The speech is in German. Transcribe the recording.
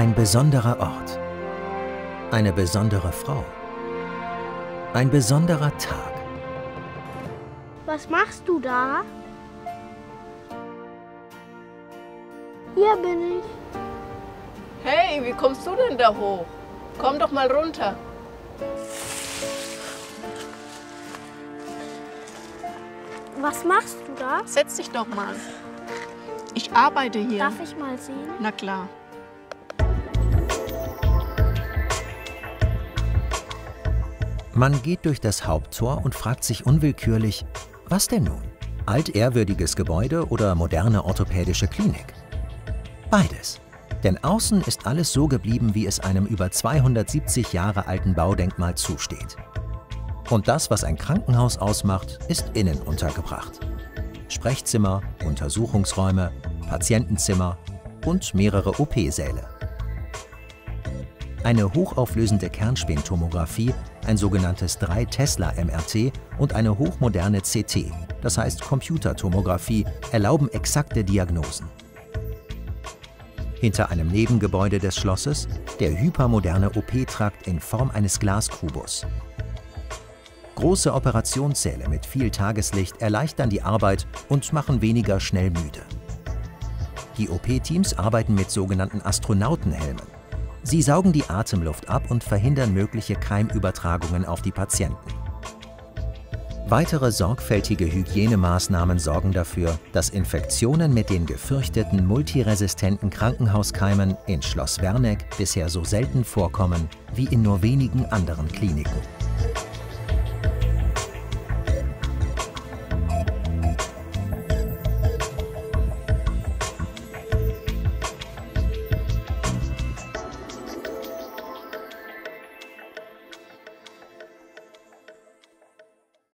Ein besonderer Ort. Eine besondere Frau. Ein besonderer Tag. Was machst du da? Hier bin ich. Hey, wie kommst du denn da hoch? Komm doch mal runter. Was machst du da? Setz dich doch mal. Ich arbeite hier. Darf ich mal sehen? Na klar. Man geht durch das Haupttor und fragt sich unwillkürlich, was denn nun? Altehrwürdiges Gebäude oder moderne orthopädische Klinik? Beides. Denn außen ist alles so geblieben, wie es einem über 270 Jahre alten Baudenkmal zusteht. Und das, was ein Krankenhaus ausmacht, ist innen untergebracht. Sprechzimmer, Untersuchungsräume, Patientenzimmer und mehrere OP-Säle. Eine hochauflösende Kernspintomographie, ein sogenanntes 3-Tesla-MRT und eine hochmoderne CT, das heißt Computertomographie, erlauben exakte Diagnosen. Hinter einem Nebengebäude des Schlosses der hypermoderne OP-Trakt in Form eines Glaskubus. Große Operationssäle mit viel Tageslicht erleichtern die Arbeit und machen weniger schnell müde. Die OP-Teams arbeiten mit sogenannten Astronautenhelmen. Sie saugen die Atemluft ab und verhindern mögliche Keimübertragungen auf die Patienten. Weitere sorgfältige Hygienemaßnahmen sorgen dafür, dass Infektionen mit den gefürchteten multiresistenten Krankenhauskeimen in Schloss Werneck bisher so selten vorkommen wie in nur wenigen anderen Kliniken.